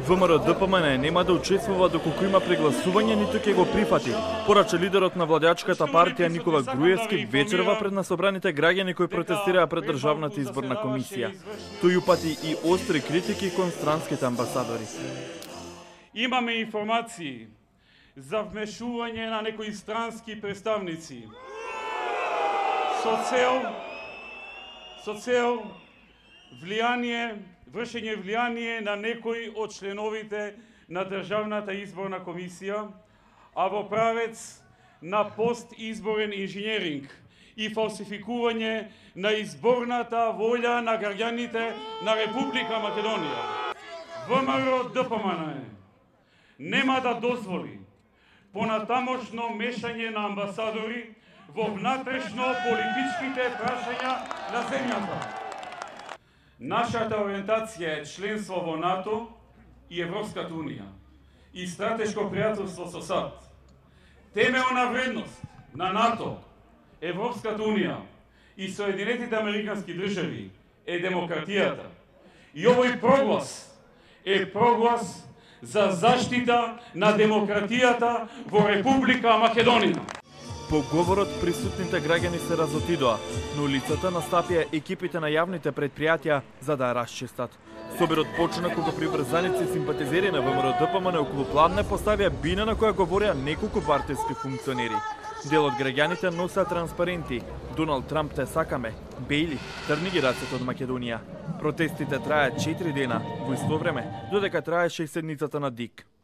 ВМРО-ДПМН нема да учествува доколку има прегласување, ниту ќе го прифати, порача лидерот на владеачката партија Никола Груевски вечерва пред насобраните граѓани кои протестираа пред Државната изборна комисија. Тој упати и остри критики кон странските амбасадори. Имаме информации за вмешување на некои странски представници со цел вршење влијание на некои од членовите на Државната изборна комисија, а во правец на постизборен инженеринг и фалсификување на изборната волја на граѓаните на Република Македонија. ВМРО-ДПМН нема да дозволи понатамошно мешање на амбасадори во внатрешно политичките прашања на земјата. Нашата ориентација е членство во НАТО и Европската унија и стратешко пријателство со САД. Темелна вредност на НАТО, Европската унија и Соединетите американски држави е демократијата. И овој проглас е проглас за заштита на демократијата во Република Македонија. По говорот присутните граѓани се разотидоа, на улицата настапија екипите на јавните предпријатија за да ја расчистат. Собирот почна кога приврзаници и симпатизери на ВМРО-ДПМН околу пладне поставија бина на која говореа неколку партиски функционери. Дел од граѓаните носеа транспаренти "Доналд Трамп те сакаме", "Бејли, трни ги рацете од Македонија". Протестите траја 4 дена, во исто време, додека траеше и седницата на ДИК.